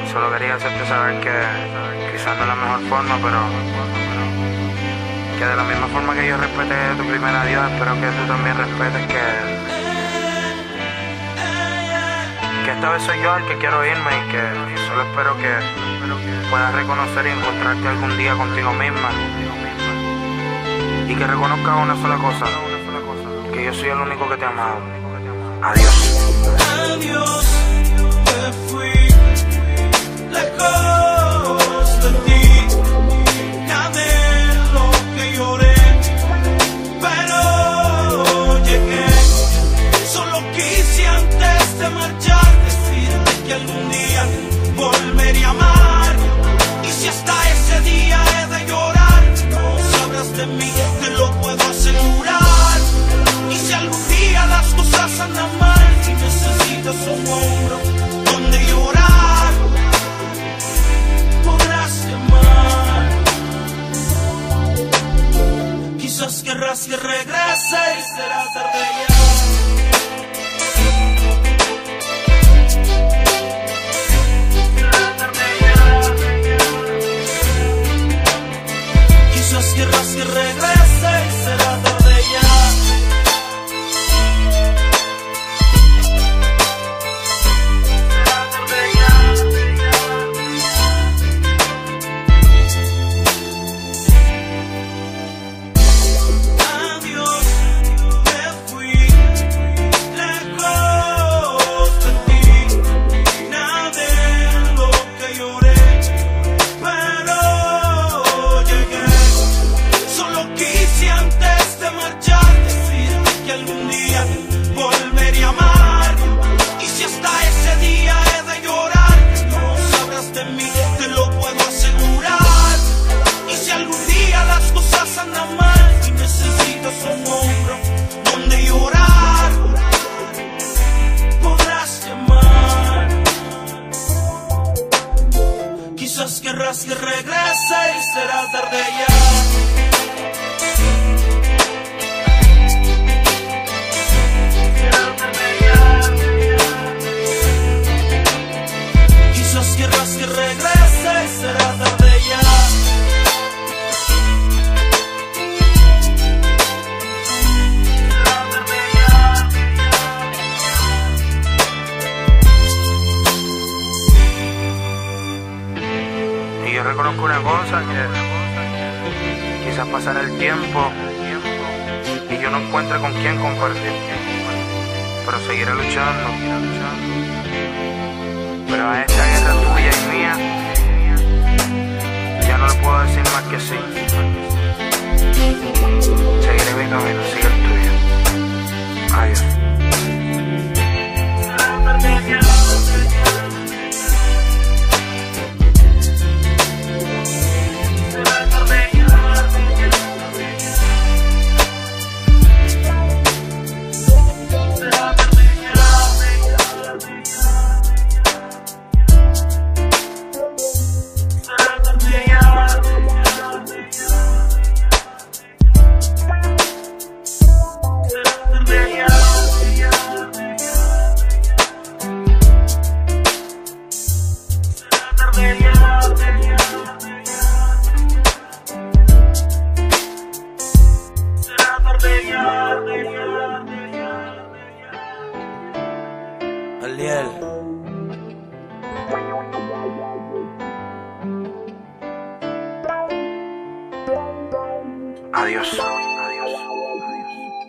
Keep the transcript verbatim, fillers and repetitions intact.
Solo quería hacerte saber que quizás no es la mejor forma, pero que de la misma forma que yo respeté tu primer adiós, espero que tú también respetes que que esta vez soy yo el que quiero irme y que solo espero que puedas reconocer y encontrarte algún día contigo misma y que reconozcas una sola cosa, que yo soy el único que te ha amado. Adiós. Adiós, me fui lejos de ti, ya de lo que lloré, pero llegué. Solo quise antes de marchar decirte que algún día volvería a amar, y si hasta ese día he de llorar, no sabrás de mí, te lo puedo asegurar. Y si algún día las cosas andan mal y necesitas un hombro donde llorar, podrás llamar. Quizás querrás que regrese y será tarde ya. Quizás querrás que regrese y será tarde ya. Volvería a amar, y si hasta ese día he de llorar, no sabrás de mí, te lo puedo asegurar. Y si algún día las cosas andan mal y necesitas un hombro donde llorar, podrás llamar. Quizás querrás que regrese y será tarde ya. Querrás que regrese y será tarde ya. Será tarde ya. Y yo reconozco una cosa, que quizás pasará el tiempo y yo no encuentre con quién compartir, pero seguiré luchando. Pero a esta guerra tuya y mía ya no le puedo decir más que sí. Seguiré mi camino, sigue el tuyo. Adiós. Aliel. Adiós. Adiós. Adiós.